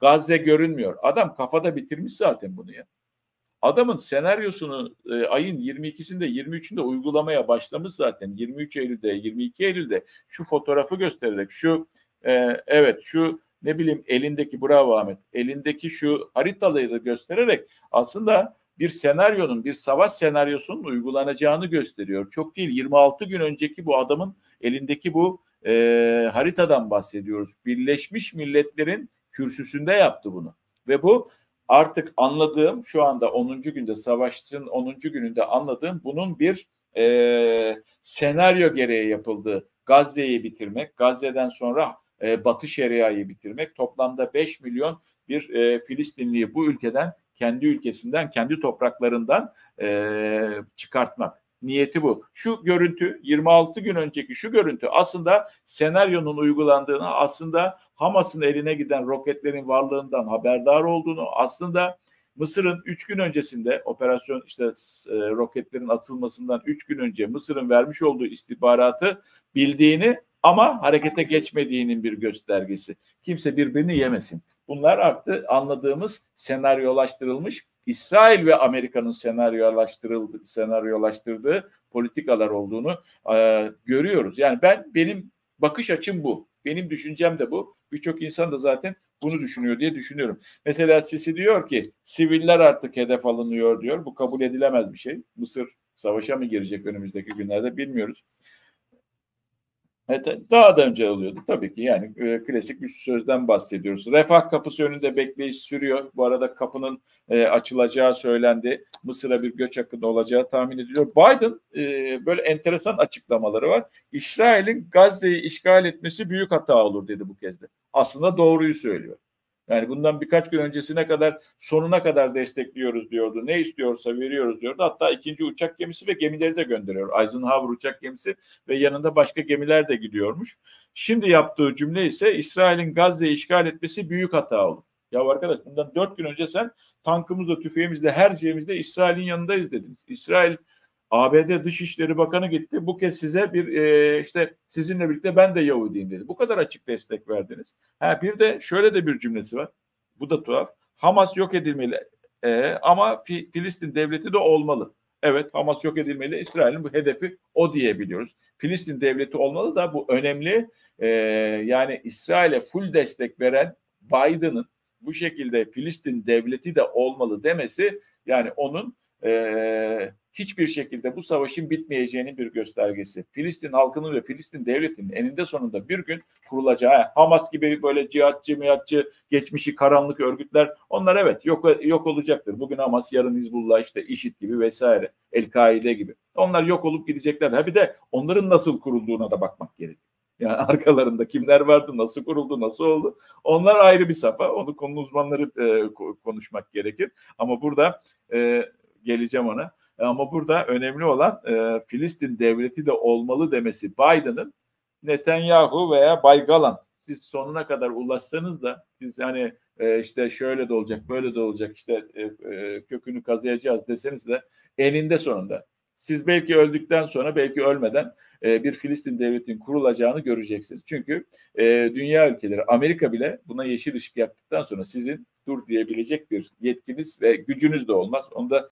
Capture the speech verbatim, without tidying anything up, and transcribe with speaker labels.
Speaker 1: Gazze görünmüyor. Adam kafada bitirmiş zaten bunu ya. Adamın senaryosunu e, ayın yirmi ikisinde yirmi üçünde uygulamaya başlamış zaten. yirmi üç Eylül'de, yirmi iki Eylül'de şu fotoğrafı göstererek, şu e, evet şu ne bileyim elindeki, bravo Ahmet, elindeki şu haritaları göstererek aslında bir senaryonun, bir savaş senaryosunun uygulanacağını gösteriyor. Çok değil, yirmi altı gün önceki bu adamın elindeki bu e, haritadan bahsediyoruz. Birleşmiş Milletler'in kürsüsünde yaptı bunu. Ve bu artık anladığım, şu anda onuncu günde, savaşın onuncu gününde anladığım bunun bir e, senaryo gereği yapıldığı. Gazze'yi bitirmek, Gazze'den sonra e, Batı Şeria'yı bitirmek, toplamda beş milyon bir e, Filistinliyi bu ülkeden, kendi ülkesinden, kendi topraklarından e, çıkartmak. Niyeti bu. Şu görüntü, yirmi altı gün önceki şu görüntü aslında senaryonun uygulandığını, aslında Hamas'ın eline giden roketlerin varlığından haberdar olduğunu, aslında Mısır'ın üç gün öncesinde operasyon, işte e, roketlerin atılmasından üç gün önce Mısır'ın vermiş olduğu istihbaratı bildiğini ama harekete geçmediğinin bir göstergesi. Kimse birbirini yemesin. Bunlar artık anladığımız senaryolaştırılmış, İsrail ve Amerika'nın senaryolaştırıldığı, senaryolaştırdığı politikalar olduğunu e, görüyoruz. Yani ben, benim bakış açım bu. Benim düşüncem de bu. Birçok insan da zaten bunu düşünüyor diye düşünüyorum. Mesela Sisi diyor ki siviller artık hedef alınıyor diyor. Bu kabul edilemez bir şey. Mısır savaşa mı girecek önümüzdeki günlerde bilmiyoruz. Evet, daha da önce oluyordu tabii ki, yani e, klasik bir sözden bahsediyoruz. Refah kapısı önünde bekleyiş sürüyor. Bu arada kapının e, açılacağı söylendi. Mısır'a bir göç akını olacağı tahmin ediliyor. Biden e, böyle enteresan açıklamaları var. İsrail'in Gazze'yi işgal etmesi büyük hata olur dedi bu kez de. Aslında doğruyu söylüyor. Yani bundan birkaç gün öncesine kadar, sonuna kadar destekliyoruz diyordu. Ne istiyorsa veriyoruz diyordu. Hatta ikinci uçak gemisi ve gemileri de gönderiyor. Eisenhower uçak gemisi ve yanında başka gemiler de gidiyormuş. Şimdi yaptığı cümle ise İsrail'in Gazze'yi işgal etmesi büyük hata olur. Ya arkadaş, bundan dört gün önce sen tankımızla, tüfeğimizle, her şeyimizle İsrail'in yanındayız dediniz. İsrail, A B D Dışişleri Bakanı gitti. Bu kez size bir e, işte sizinle birlikte ben de Yahudiyim dedi. Bu kadar açık destek verdiniz. Ha, bir de şöyle de bir cümlesi var. Bu da tuhaf. Hamas yok edilmeli e, ama Fi, Filistin devleti de olmalı. Evet, Hamas yok edilmeli. İsrail'in bu hedefi o diyebiliyoruz. Filistin devleti olmalı da bu önemli. E, yani İsrail'e full destek veren Biden'ın bu şekilde Filistin devleti de olmalı demesi, yani onun e, hiçbir şekilde bu savaşın bitmeyeceğinin bir göstergesi. Filistin halkının ve Filistin devletinin eninde sonunda bir gün kurulacağı, Hamas gibi böyle cihatçı, mihatçı, geçmişi karanlık örgütler, onlar evet yok yok olacaktır. Bugün Hamas, yarın Hizbullah, işte IŞİD gibi vesaire, El-Kaide gibi. Onlar yok olup gidecekler. Ha bir de onların nasıl kurulduğuna da bakmak gerekiyor. Yani arkalarında kimler vardı, nasıl kuruldu, nasıl oldu? Onlar ayrı bir safa. Onu konu uzmanları e, konuşmak gerekir. Ama burada e, geleceğim ona. Ama burada önemli olan e, Filistin devleti de olmalı demesi Biden'ın. Netanyahu veya Bay Galan, siz sonuna kadar ulaşsanız da, siz hani e, işte şöyle de olacak, böyle de olacak, işte e, e, kökünü kazıyacağız deseniz de eninde sonunda siz belki öldükten sonra, belki ölmeden e, bir Filistin devletinin kurulacağını göreceksiniz. Çünkü e, dünya ülkeleri, Amerika bile buna yeşil ışık yaptıktan sonra sizin dur diyebilecek bir yetkiniz ve gücünüz de olmaz. Onu da